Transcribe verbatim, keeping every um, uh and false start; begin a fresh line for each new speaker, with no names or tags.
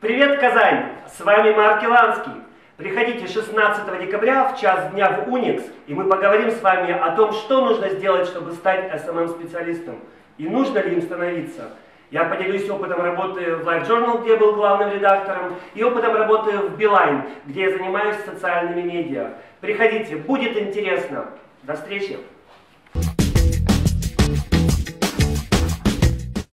Привет, Казань! С вами Марк Иланский. Приходите шестнадцатого декабря в час дня в Уникс, и мы поговорим с вами о том, что нужно сделать, чтобы стать эс эм эм-специалистом, и нужно ли им становиться. Я поделюсь опытом работы в Life Journal, где я был главным редактором, и опытом работы в Билайн, где я занимаюсь социальными медиа. Приходите, будет интересно. До встречи!